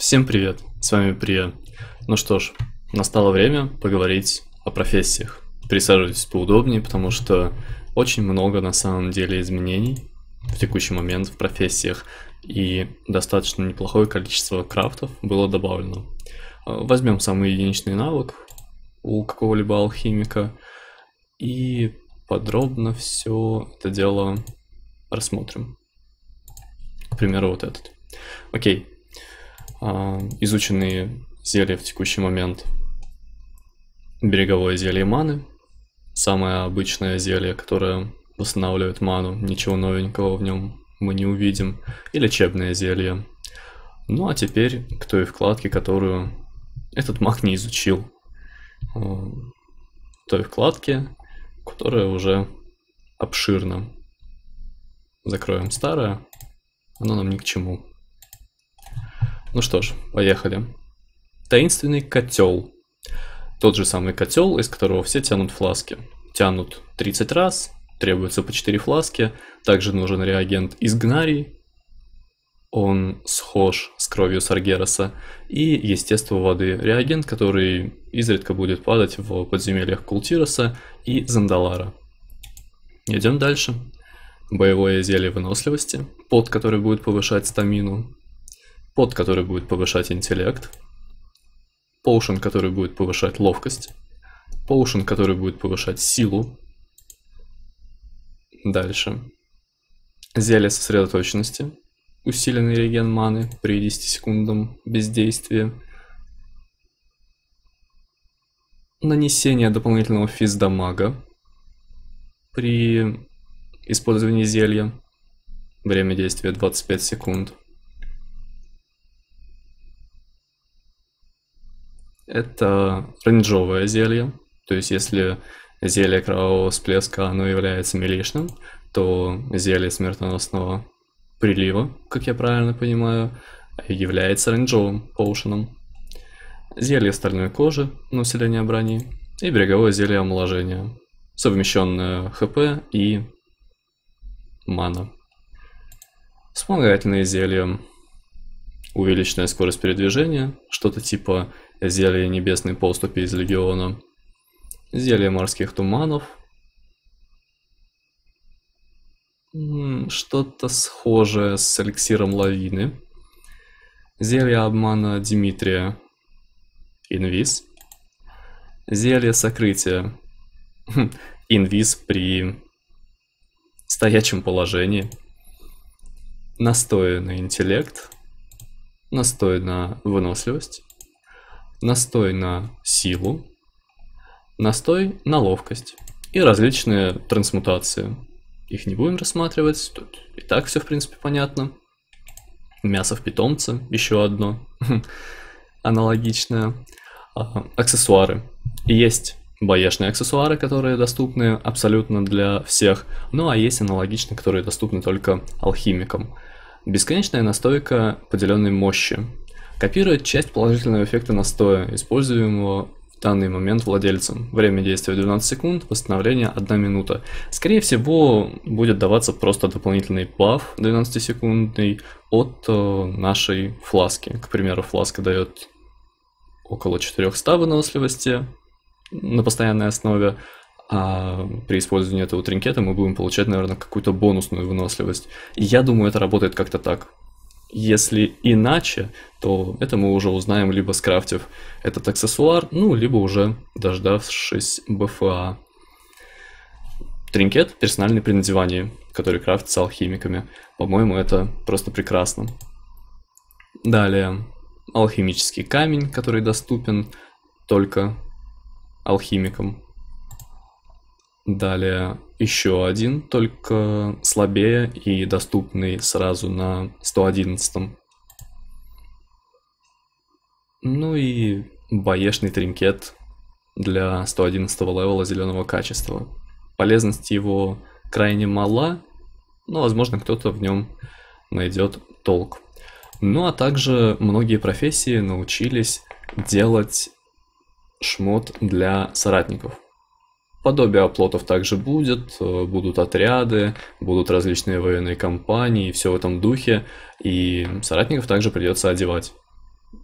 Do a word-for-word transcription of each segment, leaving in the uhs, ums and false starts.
Всем привет, с вами Прия. Ну что ж, настало время поговорить о профессиях. Присаживайтесь поудобнее, потому что очень много на самом деле изменений в текущий момент в профессиях, и достаточно неплохое количество крафтов было добавлено. Возьмем самый единичный навык у какого-либо алхимика и подробно все это дело рассмотрим. К примеру, вот этот. Окей. Изученные зелья в текущий момент. Береговое зелье маны. Самое обычное зелье, которое восстанавливает ману. Ничего новенького в нем мы не увидим. И лечебное зелье. Ну а теперь к той вкладке, которую этот маг не изучил. Той вкладке, которая уже обширна. Закроем старое. Оно нам ни к чему. Ну что ж, поехали. Таинственный котел. Тот же самый котел, из которого все тянут фласки. Тянут тридцать раз, требуется по четыре фласки. Также нужен реагент изгнарий. Он схож с кровью Саргераса. И естество воды. Реагент, который изредка будет падать в подземельях Култироса и Зандалара. Идем дальше. Боевое зелье выносливости, пот, который будет повышать стамину. Пот, который будет повышать интеллект. Поушен, который будет повышать ловкость. Поушен, который будет повышать силу. Дальше. Зелье сосредоточенности. Усиленный реген маны при десятисекундном бездействии. Нанесение дополнительного физдамага при использовании зелья. Время действия двадцать пять секунд. Это рейнджовое зелье, то есть если зелье кровавого всплеска оно является милишным, то зелье смертоносного прилива, как я правильно понимаю, является рейнджовым поушеном. Зелье стальной кожи на усиление брони и береговое зелье омоложения, совмещенное хп и мана. Вспомогательные зелья. Увеличенная скорость передвижения, что-то типа зелье небесной поступи из легиона. Зелье морских туманов. Что-то схожее с эликсиром лавины. Зелье обмана Димитрия. Инвиз. Зелье сокрытия. Инвиз при стоячем положении. Настой на интеллект. Настой на выносливость. Настой на силу. Настой на ловкость. И различные трансмутации. Их не будем рассматривать. Тут и так все в принципе понятно. Мясо в питомце. Еще одно. Аналогичное. Аксессуары. И есть боешные аксессуары, которые доступны абсолютно для всех. Ну а есть аналогичные, которые доступны только алхимикам. Бесконечная настойка поделенной мощи. Копирует часть положительного эффекта настоя, используемого в данный момент владельцем. Время действия двенадцать секунд, восстановление одна минута. Скорее всего, будет даваться просто дополнительный баф двенадцатисекундный от э, нашей фласки. К примеру, фласка дает около четырехсот выносливости на постоянной основе. А при использовании этого тринкета мы будем получать, наверное, какую-то бонусную выносливость. И я думаю, это работает как-то так. Если иначе, то это мы уже узнаем, либо скрафтив этот аксессуар, ну, либо уже дождавшись БФА. Тринкет персональное при надевании, который крафтится алхимиками. По-моему, это просто прекрасно. Далее, алхимический камень, который доступен только алхимикам. Далее еще один, только слабее и доступный сразу на сто одиннадцатом. Ну и боешный тринкет для сто одиннадцатого левела зеленого качества. Полезность его крайне мала, но возможно кто-то в нем найдет толк. Ну а также многие профессии научились делать шмот для соратников. Подобие оплотов также будет, будут отряды, будут различные военные компании, все в этом духе, и соратников также придется одевать.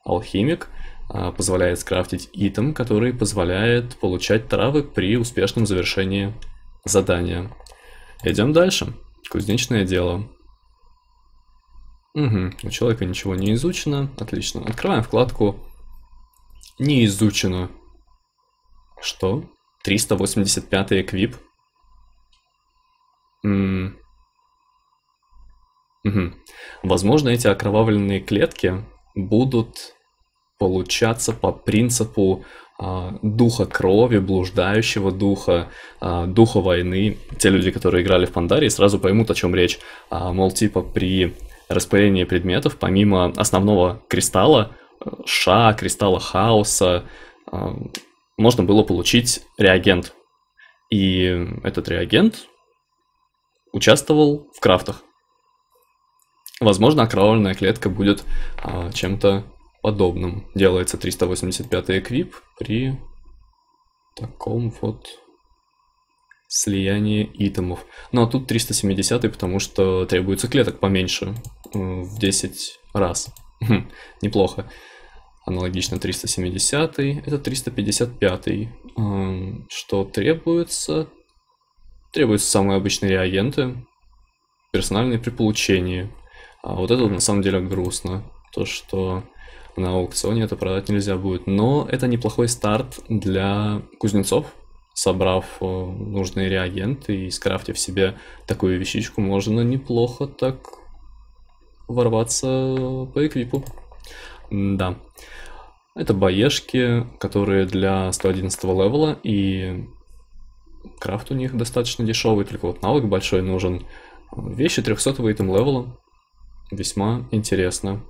алхимик а, позволяет скрафтить итем, который позволяет получать травы при успешном завершении задания. Идем дальше. Кузнечное дело. Угу. У человека ничего не изучено. Отлично. Открываем вкладку «Не изучено». Что? триста восемьдесят пятый эквип? М угу. Возможно, эти окровавленные клетки будут получаться по принципу а, духа крови, блуждающего духа, а, духа войны. Те люди, которые играли в Пандарии, сразу поймут, о чем речь. А, мол, типа при распылении предметов, помимо основного кристалла, ша, кристалла хаоса, а, можно было получить реагент. И этот реагент участвовал в крафтах. Возможно, окровавленная клетка будет а, чем-то подобным. Делается триста восемьдесят пятый эквип при таком вот слиянии итемов. Ну а тут триста семидесятый, потому что требуется клеток поменьше, в десять раз. Неплохо. Аналогично триста семидесятый, это триста пятьдесят пятый. Что требуется? Требуются самые обычные реагенты, персональные при получении. А вот это на самом деле грустно. То, что на аукционе это продать нельзя будет. Но это неплохой старт для кузнецов. Собрав нужные реагенты и скрафтив себе такую вещичку, можно неплохо так ворваться по эквипу. Да. Это баешки, которые для сто одиннадцатого левела, и крафт у них достаточно дешевый, только вот навык большой нужен. Вещи трехсотого итем левела. Весьма интересно.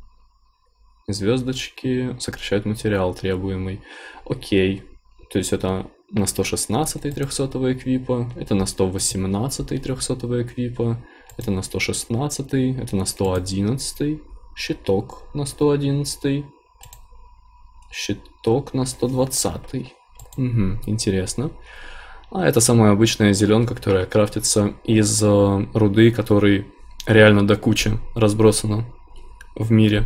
Звездочки сокращают материал требуемый. Окей. То есть это на сто шестнадцатый трехсотого эквипа, это на сто восемнадцатый трехсотого эквипа, это на сто шестнадцатый, это на сто одиннадцатый, щиток на сто одиннадцатый, щиток на сто двадцатый. Угу, интересно. А это самая обычная зеленка, которая крафтится из э, руды, которой реально до кучи разбросана в мире.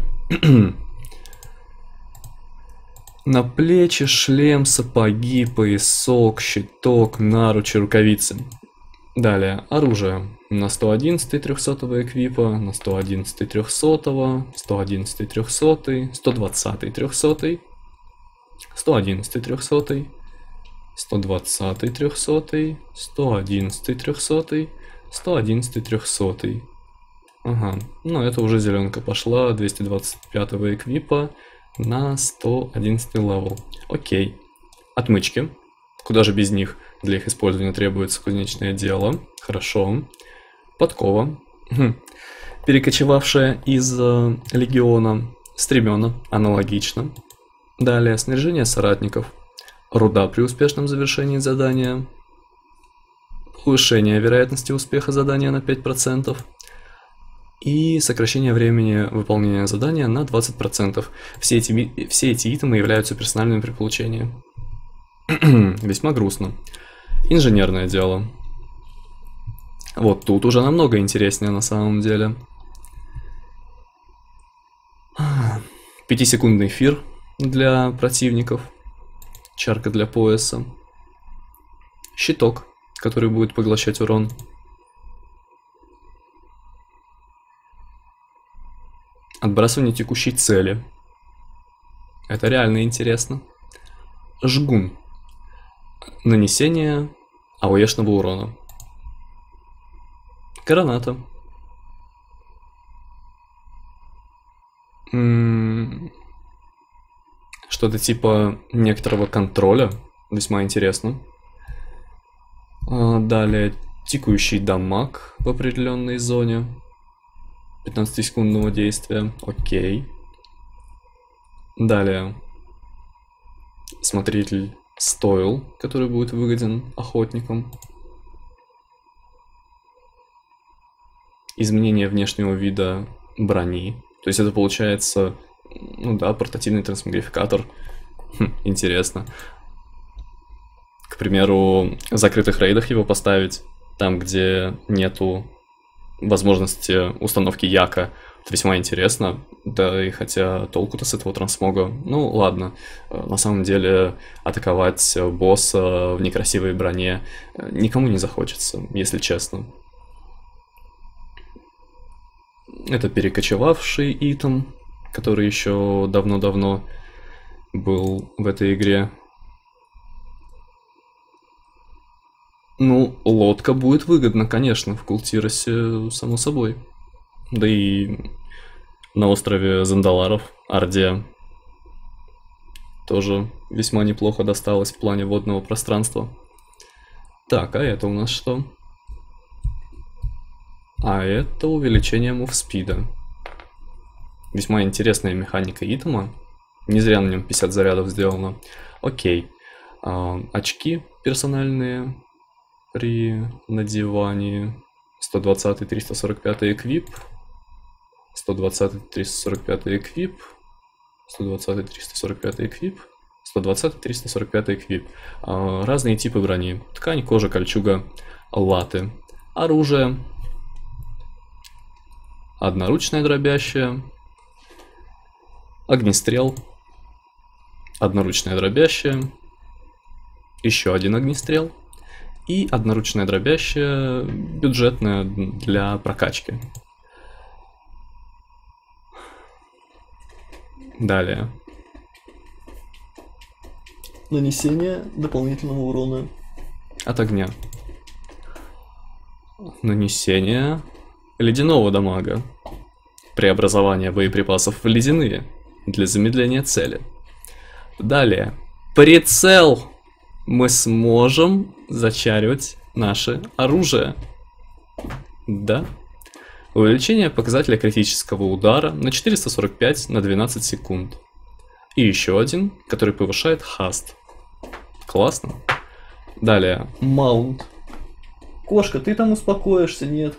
На плечи, шлем, сапоги, поясок, щиток, наручи, рукавицы. Далее, оружие. На сто одиннадцатый трехсотого эквипа, на сто одиннадцатый трехсотого, сто одиннадцатый трехсотый, сто двадцатый трехсотый, сто одиннадцатый трехсотый, сто двадцатый трехсотый, сто одиннадцатый трехсотый, сто одиннадцатый трехсотый. Ага, ну это уже зеленка пошла, двести двадцать пятого эквипа на сто одиннадцатый левел. Окей. Отмычки. Куда же без них? Для их использования требуется кузнечное дело. Хорошо. Подкова. Хм. Перекочевавшая из э, легиона. Стремена. Аналогично. Далее. Снаряжение соратников. Руда при успешном завершении задания. Повышение вероятности успеха задания на пять процентов. И сокращение времени выполнения задания на двадцать процентов. Все эти, все эти итемы являются персональными при получении. Весьма грустно. Инженерное дело. Вот тут уже намного интереснее на самом деле. Пятисекундный эфир для противников. Чарка для пояса. Щиток, который будет поглощать урон. Отбрасывание текущей цели. Это реально интересно. Жгун. Нанесение АОЕшного урона. Граната. М-м- Что-то типа некоторого контроля. Весьма интересно. А, далее. Тикающий дамаг в определенной зоне. пятнадцатисекундного действия. Окей. Далее. Смотритель стоил, который будет выгоден охотникам. Изменение внешнего вида брони. То есть это получается, ну да, портативный трансмогрификатор. Хм, интересно. К примеру, в закрытых рейдах его поставить, там, где нету возможности установки яка, Это весьма интересно, да и хотя толку-то с этого трансмога, ну ладно, на самом деле атаковать босса в некрасивой броне никому не захочется, если честно. Это перекочевавший итем, который еще давно-давно был в этой игре. Ну, лодка будет выгодна, конечно, в Култиросе, само собой. Да и на острове Зандаларов, Орде, тоже весьма неплохо досталось в плане водного пространства. Так, а это у нас что? А это увеличение мувспида. Весьма интересная механика итема. Не зря на нем пятьдесят зарядов сделано. Окей. А, очки персональные при надевании. сто двадцать триста сорок пять эквип. сто двадцать триста сорок пять эквип. сто двадцать триста сорок пять эквип. сто двадцать триста сорок пять эквип. А, разные типы брони. Ткань, кожа, кольчуга, латы. Оружие. Одноручное дробящее. Огнестрел. Одноручное дробящее. Еще один огнестрел. И одноручное дробящее бюджетное для прокачки. Далее. Нанесение дополнительного урона от огня. Нанесение ледяного дамага. Преобразование боеприпасов в ледяные для замедления цели. Далее. Прицел. Мы сможем зачаривать наше оружие. Да. Увеличение показателя критического удара на четыреста сорок пять на двенадцать секунд. И еще один, который повышает хаст. Классно. Далее. маунт. Кошка, ты там успокоишься, нет?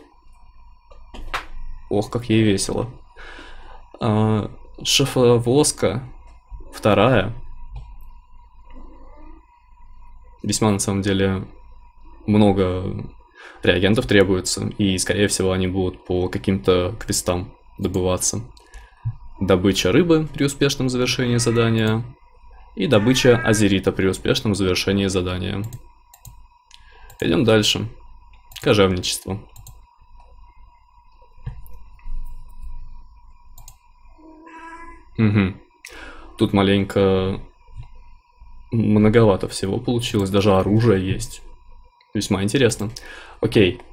Ох, как ей весело. А, шефовозка. Вторая. Весьма, на самом деле, много реагентов требуется. И, скорее всего, они будут по каким-то квестам добываться. Добыча рыбы при успешном завершении задания. И добыча азерита при успешном завершении задания. Идем дальше. Кожевничество. Угу. Тут маленько многовато всего получилось. Даже оружие есть. Весьма интересно. Окей.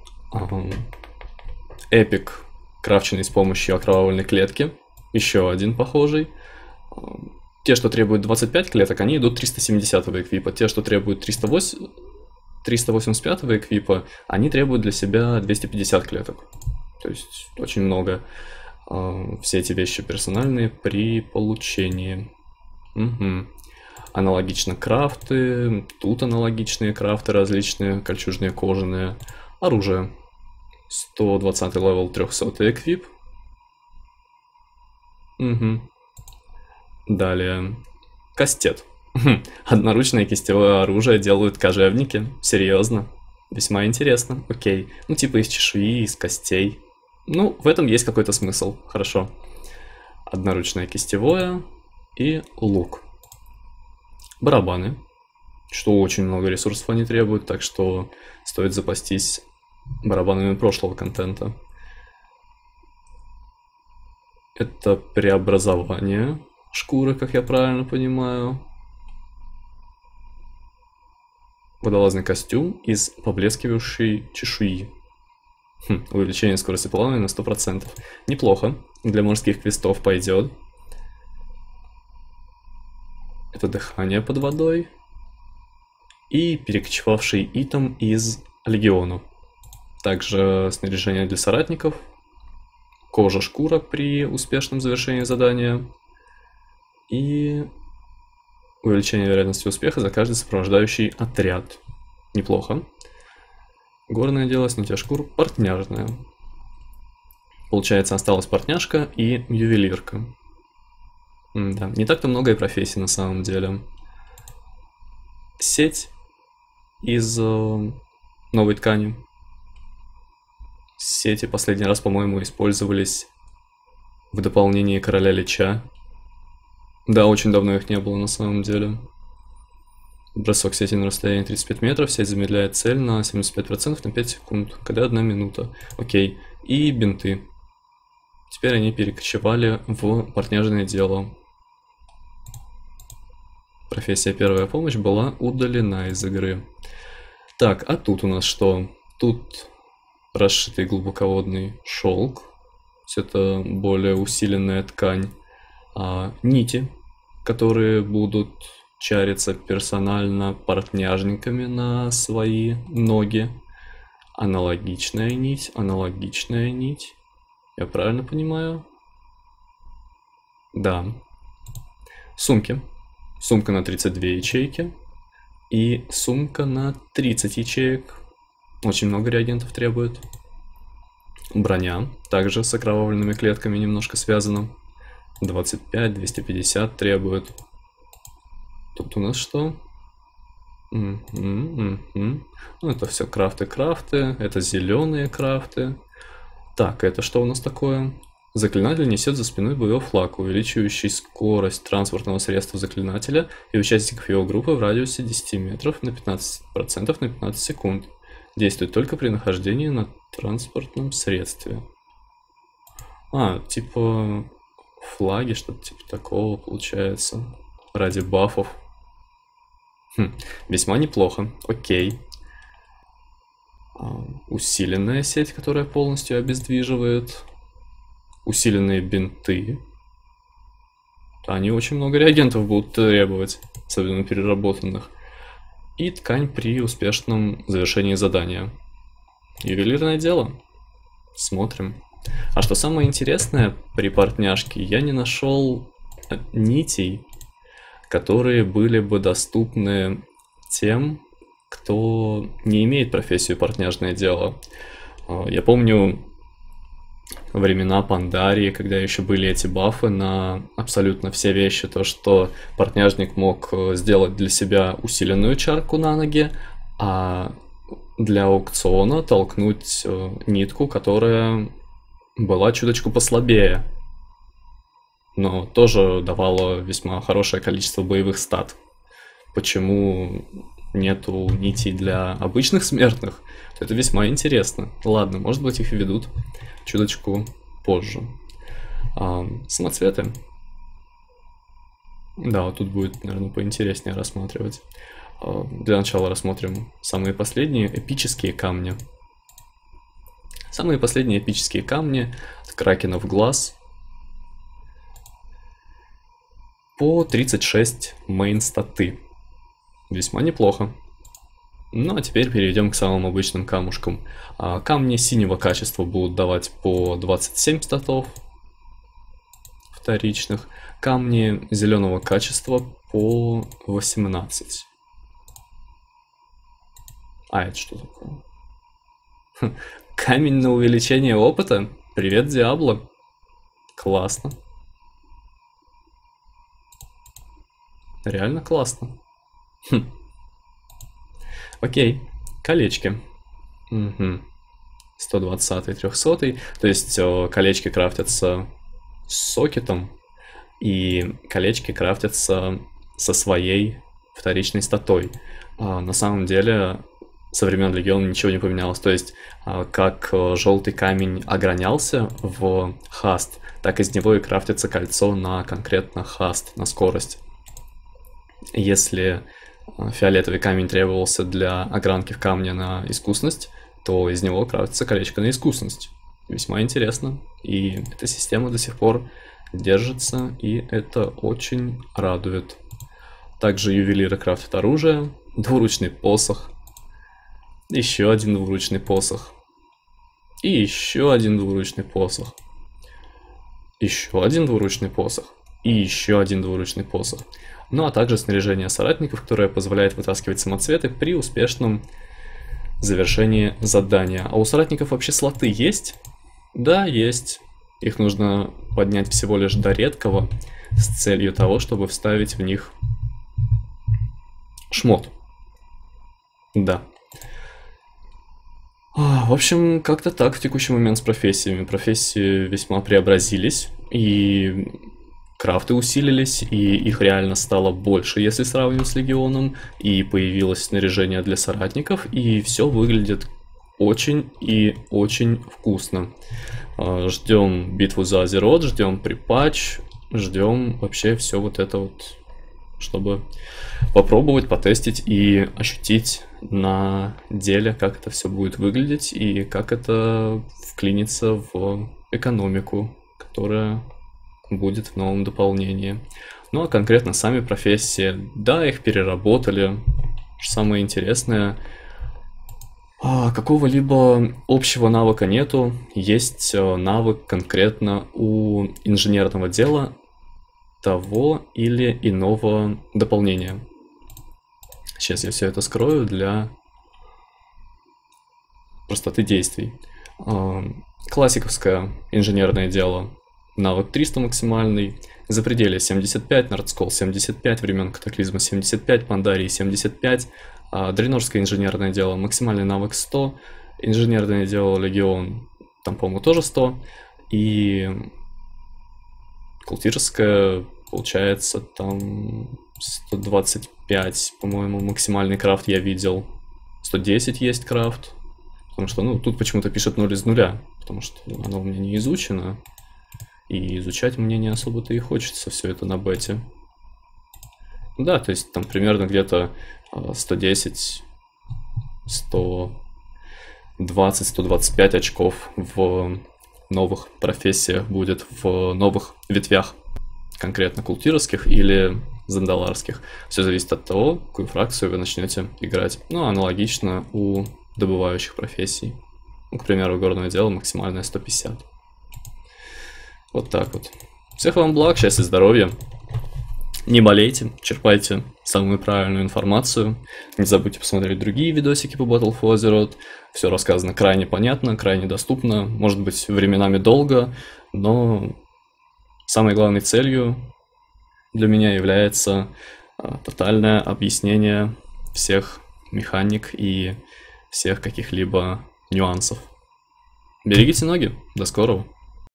Эпик, крафченный с помощью окровавленной клетки. Еще один похожий. Те, что требуют двадцать пять клеток, они идут триста семидесятого эквипа. Те, что требуют триста восемьдесят пятого эквипа, они требуют для себя двести пятьдесят клеток. То есть очень много. Все эти вещи персональные при получении. Угу. Аналогично крафты. Тут аналогичные крафты различные. Кольчужные, кожаные. Оружие. сто двадцатый левел, трехсотый эквип. Угу. Далее. Кастет. Одноручное кистевое оружие делают кожевники. Серьезно. Весьма интересно. Окей. Ну типа из чешуи, из костей. Ну, в этом есть какой-то смысл. Хорошо. Одноручное кистевое и лук. Барабаны. Что очень много ресурсов они требуют, так что стоит запастись барабанами прошлого контента. Это преобразование шкуры, как я правильно понимаю. Водолазный костюм из поблескивающей чешуи. Хм, увеличение скорости плавания на сто процентов. Неплохо. Для морских квестов пойдет. Это дыхание под водой. И перекочевавший итем из легиона. Также снаряжение для соратников. Кожа, шкура при успешном завершении задания. И увеличение вероятности успеха за каждый сопровождающий отряд. Неплохо. Горное дело, снятие шкур, портняжное. Получается, осталась портняжка и ювелирка. Да, не так-то много и профессий на самом деле. Сеть из э, новой ткани. Сети последний раз, по-моему, использовались в дополнение Короля Лича. Да, очень давно их не было на самом деле. Бросок сети на расстоянии тридцать пять метров, сеть замедляет цель на семьдесят пять процентов на пять секунд, когда одна минута. Окей. И бинты. Теперь они перекочевали в партняжное дело. Профессия первая помощь была удалена из игры. Так, а тут у нас что? Тут расшитый глубоководный шелк. Это более усиленная ткань. А, нити, которые будут чариться персонально партняжниками на свои ноги. Аналогичная нить, аналогичная нить. Я правильно понимаю? Да. Сумки. Сумка на тридцать две ячейки. И сумка на тридцать ячеек. Очень много реагентов требует. Броня. Также с окровавленными клетками немножко связана. двадцать пять, двести пятьдесят требует. Тут у нас что? Mm-hmm, mm-hmm. Ну, это все крафты-крафты. Это зеленые крафты. Так, это что у нас такое? Заклинатель несет за спиной боевой флаг, увеличивающий скорость транспортного средства заклинателя и участников его группы в радиусе десяти метров на пятнадцать процентов на пятнадцать секунд. Действует только при нахождении на транспортном средстве. А, типа флаги, что-то типа такого получается. Ради бафов. Хм, весьма неплохо. Окей. А, усиленная сеть, которая полностью обездвиживает. Усиленные бинты. Они очень много реагентов будут требовать, особенно переработанных. И ткань при успешном завершении задания. Ювелирное дело. Смотрим. А что самое интересное при партняжке, я не нашел нитей, которые были бы доступны тем, кто не имеет профессию партняжное дело. Я помню времена Пандарии, когда еще были эти бафы на абсолютно все вещи, то что партняжник мог сделать для себя усиленную чарку на ноги, а для аукциона толкнуть нитку, которая была чуточку послабее, но тоже давала весьма хорошее количество боевых стат. Почему нету нитей для обычных смертных? Это весьма интересно. Ладно, может быть их введут чуточку позже. А, самоцветы. Да, вот тут будет, наверное, поинтереснее рассматривать. А, для начала рассмотрим самые последние эпические камни. Самые последние эпические камни — Кракенов глаз. По тридцать шесть мейн статы. Весьма неплохо. Ну а теперь перейдем к самым обычным камушкам. А, камни синего качества будут давать по двадцать семь статов вторичных. Камни зеленого качества по восемнадцать. А это что такое? Хм, камень на увеличение опыта? Привет, Диабло. Классно. Реально классно. Хм. Окей, колечки. Угу. сто двадцать, триста. То есть о, колечки крафтятся с сокетом, и колечки крафтятся со своей вторичной статой. А, на самом деле, со времен Легиона ничего не поменялось. То есть, а, как желтый камень огранялся в хаст, так из него и крафтится кольцо на конкретно хаст, на скорость. Если фиолетовый камень требовался для огранки в камне на искусность, то из него крафтится колечко на искусность. Весьма интересно. И эта система до сих пор держится, и это очень радует. Также ювелиры крафтят оружие, двуручный посох, еще один двуручный посох, и еще один двуручный посох, еще один двуручный посох, и еще один двуручный посох. Ну а также снаряжение соратников, которое позволяет вытаскивать самоцветы при успешном завершении задания. А у соратников вообще слоты есть? Да, есть. Их нужно поднять всего лишь до редкого с целью того, чтобы вставить в них шмот. Да. В общем, как-то так в текущий момент с профессиями. Профессии весьма преобразились, и крафты усилились, и их реально стало больше, если сравнивать с Легионом, и появилось снаряжение для соратников, и все выглядит очень и очень вкусно. Ждем битву за Азерот, ждем припатч, ждем вообще все вот это вот, чтобы попробовать, потестить и ощутить на деле, как это все будет выглядеть и как это вклинится в экономику, которая будет в новом дополнении. Ну а конкретно сами профессии, да, их переработали. Самое интересное, какого-либо общего навыка нету, есть навык конкретно у инженерного дела того или иного дополнения. Сейчас я все это скрою для простоты действий. Классиковское инженерное дело, навык триста максимальный, Запределье семьдесят пять, Нордскол семьдесят пять, Времен Катаклизма семьдесят пять, Пандарии семьдесят пять, Дренорское инженерное дело, максимальный навык сто, инженерное дело Легион, там, по-моему, тоже сто, и Култирское, получается, там сто двадцать пять, по-моему, максимальный крафт я видел, сто десять есть крафт, потому что, ну, тут почему-то пишет ноль из нуля, потому что оно у меня не изучено. И изучать мне не особо-то и хочется все это на бете. Да, то есть там примерно где-то сто десять, сто двадцать, сто двадцать пять очков в новых профессиях будет, в новых ветвях, конкретно култировских или зандаларских. Все зависит от того, какую фракцию вы начнете играть. Ну, аналогично у добывающих профессий. Ну, к примеру, горное дело максимальное сто пятьдесят. Вот так вот. Всех вам благ, счастья, здоровья. Не болейте, черпайте самую правильную информацию. Не забудьте посмотреть другие видосики по Battle for Azeroth. Все рассказано крайне понятно, крайне доступно. Может быть, временами долго, но самой главной целью для меня является а, тотальное объяснение всех механик и всех каких-либо нюансов. Берегите ноги. До скорого.